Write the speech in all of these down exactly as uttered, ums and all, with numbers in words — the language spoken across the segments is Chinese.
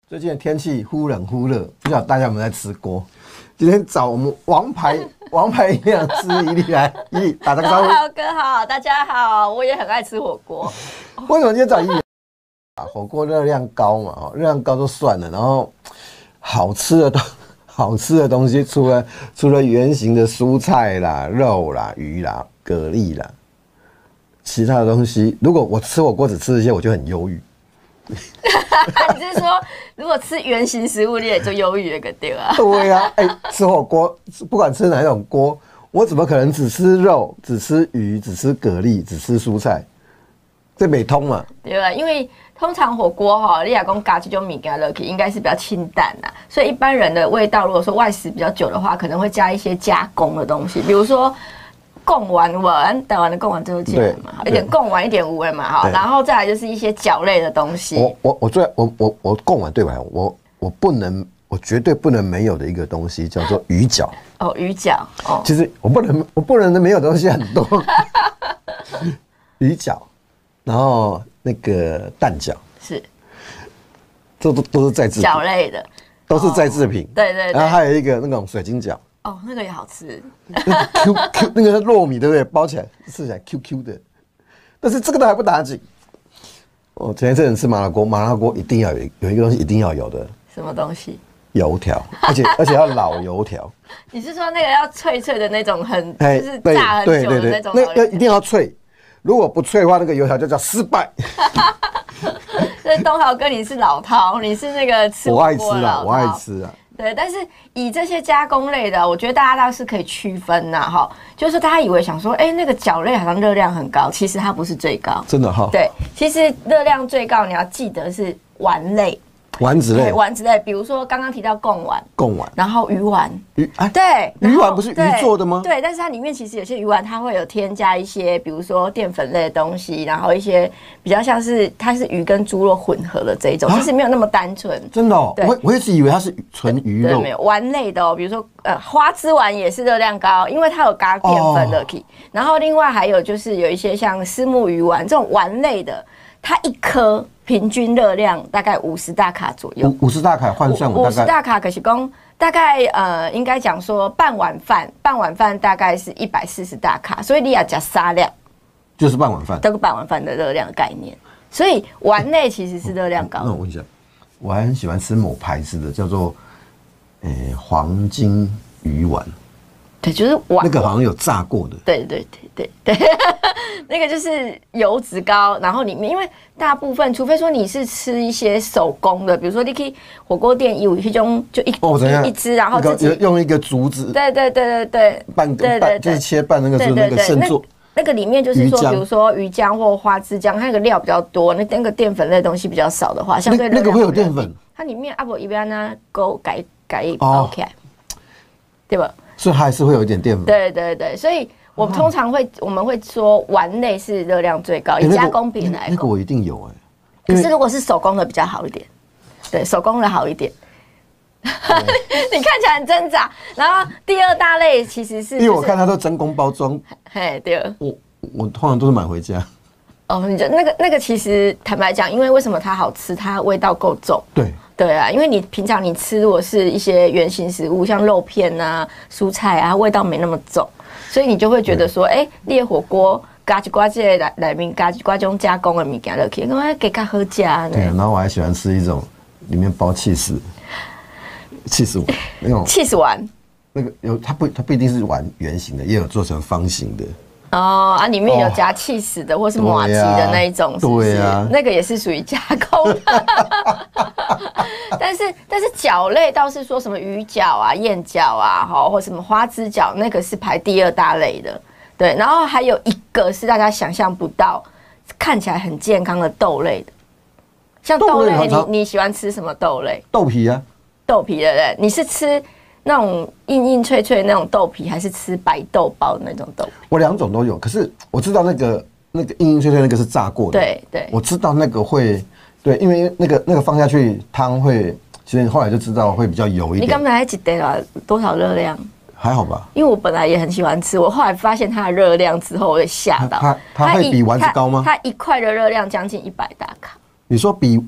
最近的天气忽冷忽热，不晓得大家有没有在吃锅？今天找我们王牌王牌营养师伊利来，伊利打个招呼。 好，哥好，大家好，我也很爱吃火锅。 为什么今天找伊利？火锅热量高嘛，热量高就算了，然后好吃的东好吃的东西，除了除了圆形的蔬菜啦、肉啦、鱼啦、蛤蜊啦，其他的东西，如果我吃火锅只吃这些，我就很忧郁。 你是说，如果吃圆形食物，你也就忧郁了个对啊？ 对呀、啊，哎、欸，吃火锅不管吃哪一种锅，我怎么可能只吃肉、只吃鱼、只吃蛤蜊、只吃蔬菜？这没通嘛？ 对啊，因为通常火锅哈，你亚公加这种米干乐应该是比较清淡呐，所以一般人的味道，如果说外食比较久的话，可能会加一些加工的东西，比如说。贡丸丸，台湾的贡丸就是这样嘛，一点贡丸，一点无味嘛，哈，然后再来就是一些饺类的东西。 我我我最我我我贡丸对吧？我我不能，我绝对不能没有的一个东西叫做鱼饺。 哦，鱼饺。哦， 其实我不能，我不能没有的东西很多。鱼饺，然后那个蛋饺，是，这都都是再制品。 饺类的， 都是再制品。 哦、对, 对对。 然后还有一个那种水晶饺。 哦，那个也好吃。 Q Q 那个糯米对不对？包起来吃起来 Q Q 的，但是这个都还不打紧。我前一阵子吃麻辣锅，麻辣锅一定要有有一个东西一定要有的。 什么东西？ 油条，而且而且要老油条。 你是说那个要脆脆的那种很，很就是炸很久的那种？ 那个一定要脆，如果不脆的话，那个油条就叫失败。 所以东豪哥你是老饕，你是那个吃火锅的老饕。 我爱吃啊，我爱吃啊。对， 但是以这些加工类的，我觉得大家倒是可以区分呐，哈，就是大家以为想说，哎、欸，那个饺类好像热量很高，其实它不是最高， 真的哈。 对，其实热量最高，你要记得是丸类。 丸子类， 丸子类，比如说刚刚提到贡丸， 贡丸， 然后鱼丸， 鱼啊， 对， 鱼丸不是鱼做的吗？ 对，但是它里面其实有些鱼丸，它会有添加一些，比如说淀粉类的东西，然后一些比较像是它是鱼跟猪肉混合的这一种，其实没有那么单纯。 真的哦，我我一直以为它是纯鱼肉。 对，没有丸类的哦，比如说呃花枝丸也是热量高，因为它有加淀粉的 key。然后另外还有就是有一些像虱目鱼丸这种丸类的，它一颗。平均热量大概五十大卡左右， 五十大卡换算我大概五十大卡可是公大概呃应该讲说半碗饭，半碗饭大概是一百四十大卡，所以你要加沙量， 就是半碗饭， 这个半碗饭的热量概念，所以丸类其实是热量高的。 那我问一下，我还很喜欢吃某牌子的，叫做诶、欸、黄金鱼丸。 对，就是丸那个好像有炸过的。 对对对对对，那个就是油脂高，然后里面因为大部分，除非说你是吃一些手工的，比如说你可以火锅店有一种就一哦一只，然后自己用一个竹子， 对对对对对， 半对对就是切半那个是那个生做。 那个里面就是说，比如说鱼浆或花枝浆，它那个料比较多，那那个淀粉类的东西比较少的话，相对那个会有淀粉， 它里面阿伯一般呢勾改改包起来，对吧？ 所以它还是会有一点淀粉。 对对对，所以我们通常会、哦、我们会说丸类是热量最高，以加工品来那个我一定有哎、 欸。可是如果是手工的比较好一点，对，手工的好一点。哦、你看起来很挣扎。然后第二大类其实是、就是， 因为我看它都真空包装。 嘿，对。 我我通常都是买回家。 哦，你就那个那个其实坦白讲，因为为什么它好吃，它味道够重。 对。对啊，因为你平常你吃如果是一些原型食物，像肉片啊、蔬菜啊，味道没那么重，所以你就会觉得说，哎、欸，烈火锅加一瓜这来来面加一瓜这种加工的物件落去，因为给它好吃呢。 对，然后我还喜欢吃一种里面包起司，起司那种起司丸， 那个有它不它不一定是丸圆形的，也有做成方形的。 哦啊，里面有加起司的，或是麻糬的那一种，是不是？ 对啊， 那个也是属于加工的。但是但是饺类倒是说什么鱼饺啊、燕饺啊，哈，或什么花枝饺，那个是排第二大类的。对，然后还有一个是大家想象不到，看起来很健康的豆类的，像豆类，你你喜欢吃什么豆类？ 豆皮啊， 豆皮对不对？你是吃那种硬硬脆脆那种豆皮，还是吃白豆包的那种豆皮？我两种都有，可是我知道那个那个硬硬脆脆那个是炸过的， 对对， 我知道那个会，对，因为那个那个放下去汤会，其实后来就知道会比较油一点。 你刚才几得了多少热量？ 还好吧， 因为我本来也很喜欢吃，我后来发现它的热量之后，我会吓到。 它它会比丸子高吗？ 它一块的热量将近一百大卡。 你说比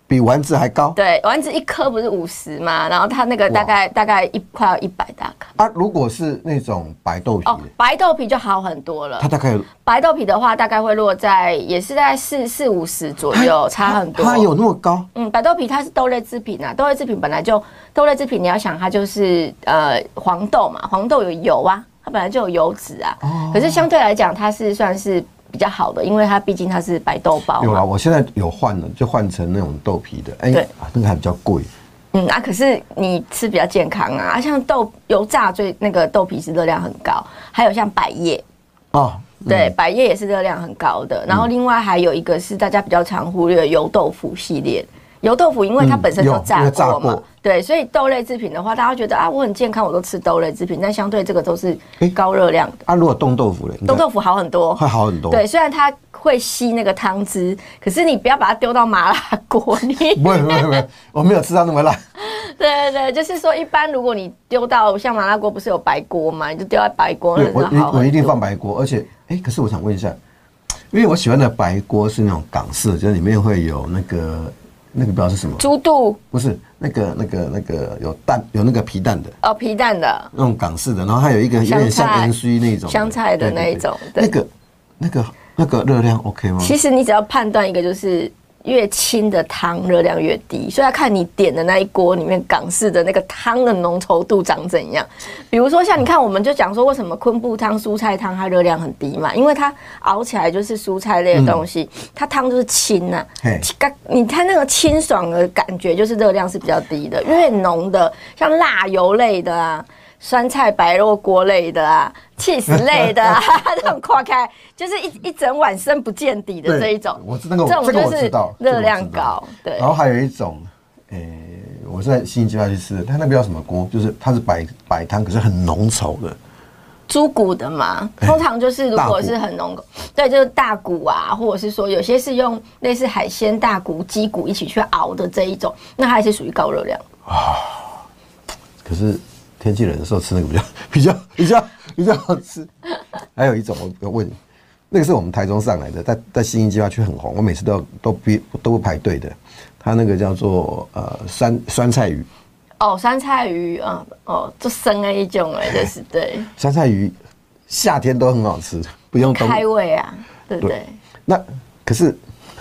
比丸子还高。 对，丸子一颗不是五十嘛，然后它那个大概大概一快要一百大卡。 啊，如果是那种白豆皮的， 哦，白豆皮就好很多了。 它大概白豆皮的话，大概会落在也是在四四五十左右，差很多。 它有那么高？ 嗯，白豆皮它是豆类制品啊，豆类制品本来就豆类制品，你要想它就是呃黄豆嘛，黄豆有油啊，它本来就有油脂啊。哦。可是相对来讲，它是算是比较好的，因为它毕竟它是白豆包。 有啊，我现在有换了，就换成那种豆皮的。哎、欸，对，那个还比较贵。 嗯啊，可是你吃比较健康啊，像豆油炸最那个豆皮是热量很高，还有像百叶哦，嗯、对，百叶也是热量很高的。然后另外还有一个是大家比较常忽略的油豆腐系列，油豆腐因为它本身就炸过嘛，嗯、对，所以豆类制品的话，大家会觉得啊我很健康，我都吃豆类制品，但相对这个都是高热量的。 啊，如果冻豆腐嘞， 冻豆腐好很多， 会好很多。 对，虽然它会吸那个汤汁，可是你不要把它丢到麻辣锅里。 不会不会不会，我没有吃到那么辣。 对对对，就是说，一般如果你丢到像麻辣锅，不是有白锅嘛，你就丢在白锅。 对，我我一定放白锅，而且，哎、欸，可是我想问一下，因为我喜欢的白锅是那种港式的，就是里面会有那个那个不知道是什么猪肚， 不是那个那个那个有蛋有那个皮蛋的哦，皮蛋的那种港式的，然后还有一个有点像 N C 那种香菜的那一种， 对对对，那个那个那个热量 OK 吗？ 其实你只要判断一个就是。越清的汤热量越低，所以要看你点的那一锅里面港式的那个汤的浓稠度长怎样。比如说像你看，我们就讲说为什么昆布汤、蔬菜汤它热量很低嘛，因为它熬起来就是蔬菜类的东西，嗯、它汤就是清呐、啊。你看那个清爽的感觉，就是热量是比较低的。越浓的，像辣油类的啊。酸菜白肉锅类的啊 ，cheese 类的啊，这种跨开就是一一整碗深不见底的这一种， 我知道那个，这个我知道， 热量高，对。 然后还有一种，诶、欸，我是在新计划去吃的，它那个叫什么锅？就是它是白白汤，可是很浓稠的。 猪骨的嘛，通常就是如果是很浓，对，就是大骨啊，或者是说有些是用类似海鲜大骨、鸡骨一起去熬的这一种，那它也是属于高热量啊。 可是。天气冷的时候吃那个比较比较比较比较好吃。还有一种我问，那个是我们台中上来的，在在新义计划区很红，我每次都都不都不排队的。它那个叫做呃酸酸菜鱼。 哦，酸菜鱼啊、嗯，哦，就生的一种哎，就是对。 酸菜鱼夏天都很好吃，不用冬开胃啊，对不对？对那可是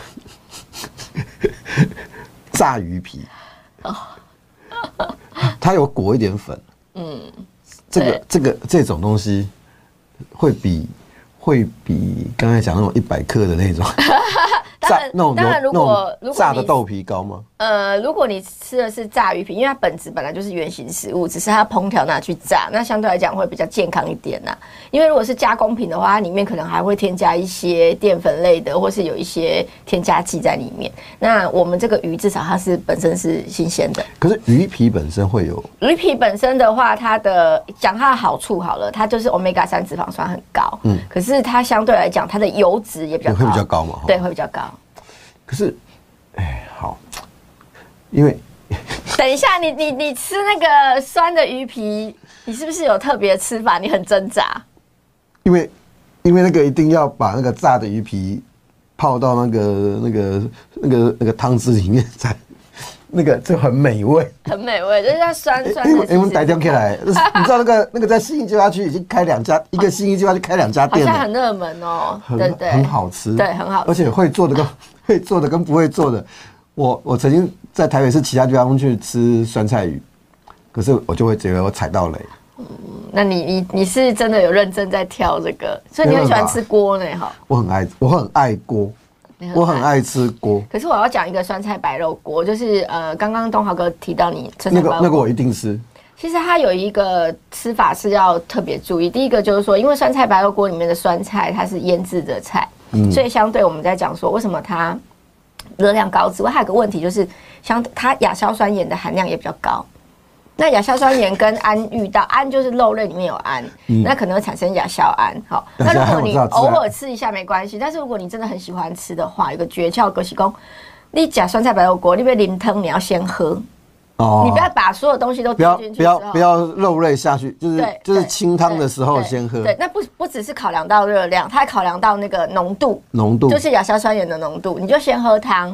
炸鱼皮，哦、它有裹一点粉。嗯，这个这个这种东西会比会比刚才讲那种一百克的那种炸那种当然如果如果炸的豆皮高吗？ 呃，如果你吃的是炸鱼皮，因为它本质本来就是原型食物，只是它烹调拿去炸，那相对来讲会比较健康一点呐。因为如果是加工品的话，它里面可能还会添加一些淀粉类的，或是有一些添加剂在里面。那我们这个鱼至少它是本身是新鲜的。 可是鱼皮本身会有鱼皮本身的话，它的讲它的好处好了，它就是 欧米伽三 脂肪酸很高，嗯，可是它相对来讲它的油脂也比较高， 会比较高嘛？ 对，会比较高。 可是，哎，好，因为等一下，你你你吃那个酸的鱼皮，你是不是有特别吃法？你很挣扎。 因为，因为那个一定要把那个炸的鱼皮泡到那个那个那个那个汤汁里面才，那个就很美味。 很美味，就是它酸酸的。 因为我们台中起来，你知道那个那个在信义计划区已经开两家，一个信义计划区开两家店了， 好像很热门哦，对对， 很好吃， 对，很好吃， 而且会做的跟会做的跟不会做的。我我曾经在台北市其他地方去吃酸菜鱼，可是我就会觉得我踩到雷。 嗯，那你你你是真的有认真在挑这个，所以你很喜欢吃锅呢？哈， 我很爱，我很爱锅，我很爱吃锅。 可是我要讲一个酸菜白肉锅，就是呃，刚刚东豪哥提到你酸菜白肉锅， 那个那个我一定吃。 其实它有一个吃法是要特别注意，第一个就是说，因为酸菜白肉锅里面的酸菜它是腌制的菜，嗯，所以相对我们在讲说为什么它热量高之外，还有个问题就是相它亚硝酸盐的含量也比较高。那亚硝酸盐跟氨遇到，氨就是肉类里面有氨，嗯、那可能会产生亚硝胺。好，那如果你偶尔吃一下没关系，但是如果你真的很喜欢吃的话，有个诀窍，就是说，你夹酸菜白肉锅，你别淋汤，你要先喝。哦，你不要把所有东西都丢进去不要不要肉类下去，就是就是清汤的时候先喝。 对，那不不只是考量到热量，它还考量到那个浓度， 浓度就是亚硝酸盐的浓度，你就先喝汤。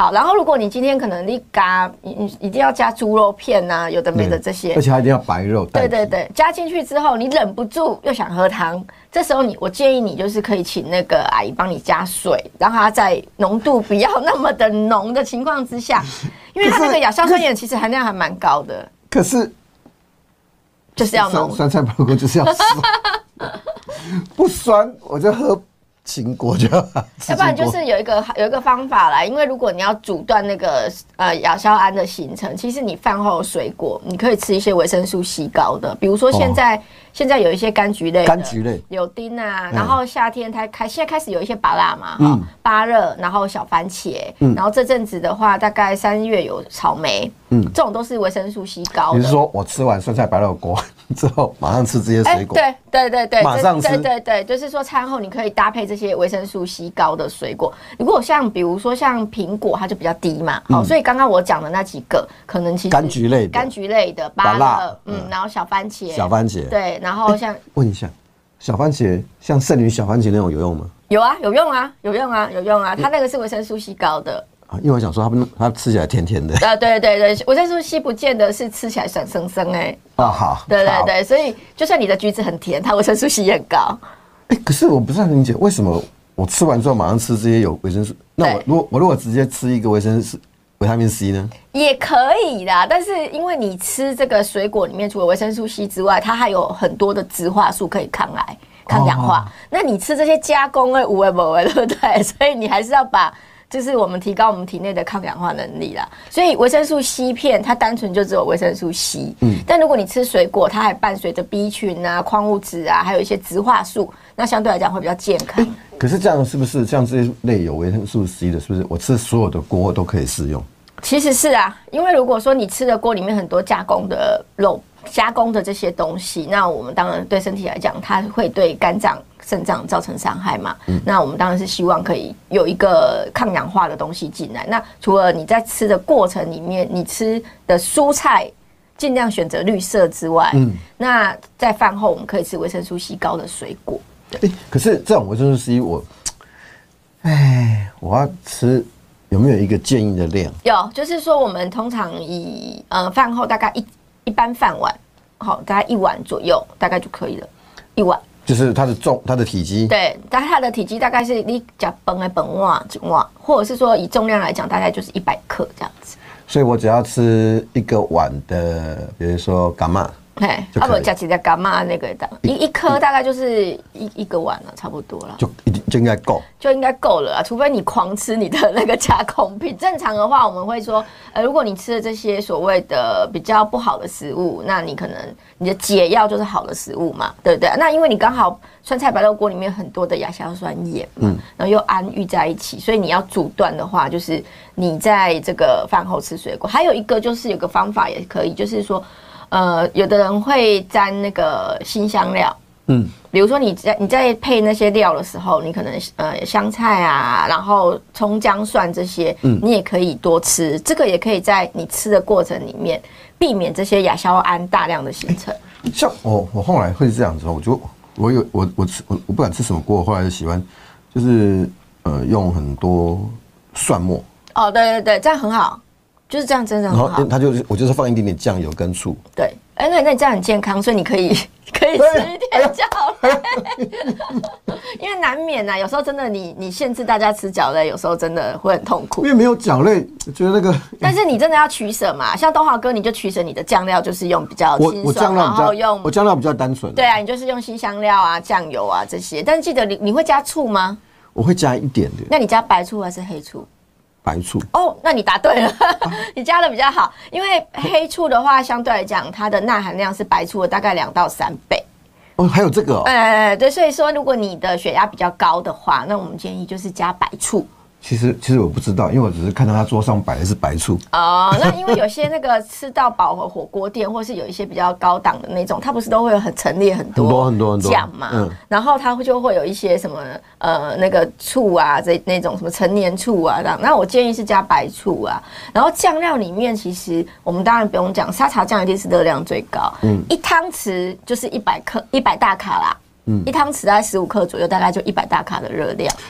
好，然后如果你今天可能你加，你你一定要加猪肉片啊，有的没的这些， 而且还一定要白肉。 对对对，加进去之后，你忍不住又想喝汤，这时候你我建议你就是可以请那个阿姨帮你加水，让它在浓度不要那么的浓的情况之下，因为它那个亚硝酸盐其实含量还蛮高的。 可是就是要浓， 酸菜白肉锅就是要酸，不酸我就喝秦国就好， 要不然就是有一个有一个方法啦，因为如果你要阻断那个呃亚硝胺的形成，其实你饭后的水果你可以吃一些维生素 C 高的，比如说现在、哦、现在有一些柑橘类的， 柑橘类柳丁啊，然后夏天它开现在开始有一些芭乐嘛，嗯，芭乐，然后小番茄，嗯，然后这阵子的话，大概三月有草莓，嗯，这种都是维生素 C 高的。 你是说我吃完酸菜白肉锅之后，马上吃这些水果？ 欸、对对对对， 马上吃。 对对对，就是说餐后你可以搭配这些维生素 C 高的水果。如果像比如说像苹果，它就比较低嘛，好、嗯，所以刚刚我讲的那几个，可能其实柑橘类的、 柑橘类的、芭乐，嗯，然后小番茄， 小番茄， 对，然后像、欸、 问一下，小番茄像圣女小番茄那种有用吗？ 有啊，有用啊，有用啊，有用啊，它那个是维生素 C 高的。 因为我想说它，它吃起来甜甜的。 啊，对对对，维生素 C 不见得是吃起来酸生生哎。 哦，好。 对对对，所以就算你的橘子很甜，它维生素 C 也很高。 哎、欸，可是我不是很理解，为什么我吃完之后马上吃这些有维生素？那我如果我如果直接吃一个维生素维他命 C 呢？ 也可以啦，但是因为你吃这个水果里面除了维生素 C 之外，它还有很多的植化素可以抗癌、抗氧化。哦、那你吃这些加工的无为不为，对不对？所以你还是要把。就是我们提高我们体内的抗氧化能力啦，所以维生素 C 片它单纯就只有维生素 C， 嗯，但如果你吃水果，它还伴随着 B 群啊、矿物质啊，还有一些植化素，那相对来讲会比较健康。欸、 可是这样是不是像这些类有维生素 C 的，是不是我吃所有的锅都可以适用？ 其实是啊，因为如果说你吃的锅里面很多加工的肉、加工的这些东西，那我们当然对身体来讲，它会对肝脏、肾脏造成伤害嘛。嗯、那我们当然是希望可以有一个抗氧化的东西进来。那除了你在吃的过程里面，你吃的蔬菜尽量选择绿色之外，嗯，那在饭后我们可以吃维生素 C 高的水果。 对，欸、可是这种维生素 C 我，哎，我要吃。有没有一个建议的量？ 有，就是说我们通常以呃饭后大概一一般饭碗，好，大概一碗左右，大概就可以了，一碗。 就是它的重，它的体积。 对，但它的体积大概是你吃饭的饭碗一碗，或者是说以重量来讲，大概就是一百克这样子。 所以我只要吃一个碗的，比如说干嘛？ 哎，啊不，加起来干嘛那个一一颗大概就是一一个碗了，差不多了， 就就应该够， 就应该够了啊。除非你狂吃你的那个加工品，正常的话我们会说，呃，如果你吃的这些所谓的比较不好的食物，那你可能你的解药就是好的食物嘛，对不对？那因为你刚好酸菜白肉锅里面很多的亚硝酸盐嘛，嗯，然后又氨郁在一起，所以你要阻断的话，就是你在这个饭后吃水果。还有一个就是有个方法也可以，就是说。呃，有的人会沾那个辛香料，嗯，比如说你在你在配那些料的时候，你可能呃香菜啊，然后葱姜蒜这些，嗯，你也可以多吃，这个也可以在你吃的过程里面避免这些亚硝胺大量的形成。 欸、像我我后来会这样子，我就我有我我吃我我不管吃什么锅，我后来就喜欢就是呃用很多蒜末。哦， 对对对，这样很好。就是这样，真的很好。 然后它就是我就是放一点点酱油跟醋。 对，哎、欸，那那你这样很健康，所以你可以可以吃一点饺类，因为难免啊，有时候真的你你限制大家吃饺类，有时候真的会很痛苦。 因为没有饺类，觉得那个。 但是你真的要取舍嘛，像东豪哥，你就取舍你的酱料，就是用比较清爽，然后用我酱料比较单纯。 对啊，你就是用辛香料啊、酱油啊这些。但是记得你你会加醋吗？ 我会加一点的。 那你加白醋还是黑醋？ 白醋哦，那你答对了，你加的比较好，因为黑醋的话，相对来讲，它的钠含量是白醋的大概两到三倍。 哦，还有这个哦。 哎，对，所以说如果你的血压比较高的话，那我们建议就是加白醋。 其实其实我不知道，因为我只是看到他桌上摆的是白醋。 哦，那因为有些那个吃到饱和火锅店，或是有一些比较高档的那种，它不是都会有很陈列很多很多很多酱嘛，嗯，然后它就会有一些什么呃那个醋啊，这那种什么陈年醋啊这样。那我建议是加白醋啊。然后酱料里面，其实我们当然不用讲，沙茶酱一定是热量最高，嗯，一汤匙就是一百克，一百大卡啦，嗯，一汤匙大概十五克左右，大概就一百大卡的热量。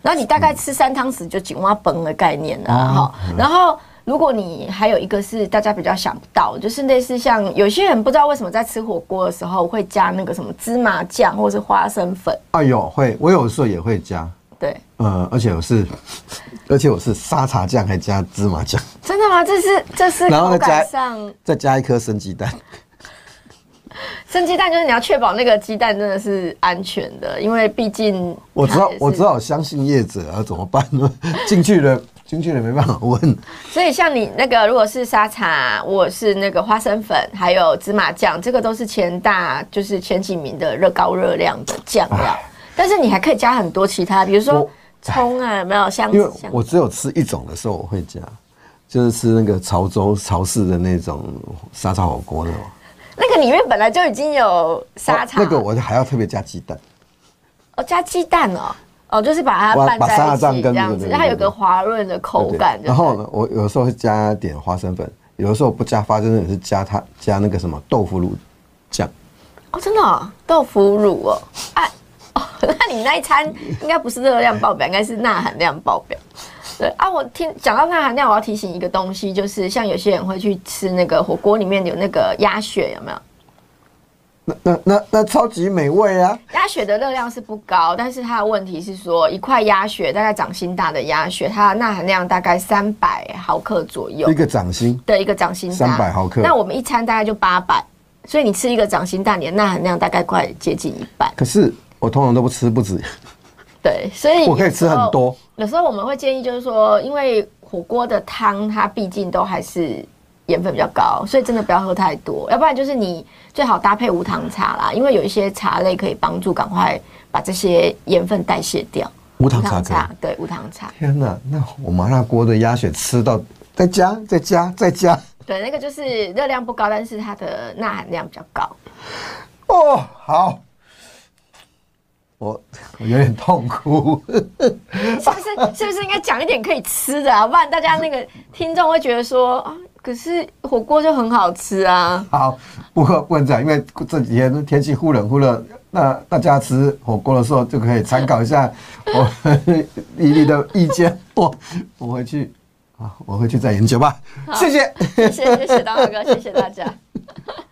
然后你大概吃三汤匙就井蛙崩的概念了哈。嗯、然后如果你还有一个是大家比较想不到，就是类似像有些人不知道为什么在吃火锅的时候会加那个什么芝麻酱或是花生粉。 啊有会，我有时候也会加。 对， 呃，而且我是，而且我是沙茶酱还加芝麻酱。 真的吗？这是这是口感上再加一颗生鸡蛋。 生鸡蛋就是你要确保那个鸡蛋真的是安全的，因为毕竟我只好我只好相信业者啊，怎么办呢？进去了进去了没办法问。 所以像你那个如果是沙茶，我是那个花生粉，还有芝麻酱，这个都是前大就是前几名的热高热量的酱料。但是你还可以加很多其他，比如说葱啊，有没有香？ 因为我只有吃一种的时候我会加，就是吃那个潮州潮式的那种沙茶火锅的。 那个里面本来就已经有沙茶、 哦，那个我还要特别加鸡蛋。 哦，加鸡蛋哦，哦，就是把它拌在一起这样子，它有个滑润的口感。 然后呢，我有时候会加点花生粉，有的时候不加花生粉，是加它加那个什么豆腐乳酱。 哦，真的、哦、豆腐乳哦，啊，哦，那你那一餐应该不是热量爆表，应该是钠含量爆表。对啊，我听讲到钠含量，我要提醒一个东西，就是像有些人会去吃那个火锅里面有那个鸭血，有没有？ 那那那那超级美味啊！ 鸭血的热量是不高，但是它的问题是说，一块鸭血大概掌心大的鸭血，它的钠含量大概三百毫克左右。 一个掌心？ 对，一个掌心大三百毫克。 那我们一餐大概就八百，所以你吃一个掌心大，你的钠含量大概快接近一半。 可是我通常都不吃不止。 对，所以我可以吃很多。 有时候我们会建议，就是说，因为火锅的汤它毕竟都还是盐分比较高，所以真的不要喝太多，要不然就是你最好搭配无糖茶啦，因为有一些茶类可以帮助赶快把这些盐分代谢掉。 无糖茶茶， 对，无糖茶。 天哪，那我麻辣锅的鸭血吃到再加再加再加， 对，那个就是热量不高，但是它的钠含量比较高。 哦，好。我我有点痛苦， 是不是？是不是应该讲一点可以吃的啊？不然大家那个听众会觉得说啊，可是火锅就很好吃啊。 好，不过不能讲，因为这几天天气忽冷忽热，那大家吃火锅的时候就可以参考一下我丽丽的意见。我我回去啊，我回去再研究吧。谢谢， 谢谢谢谢大华哥，谢谢大家。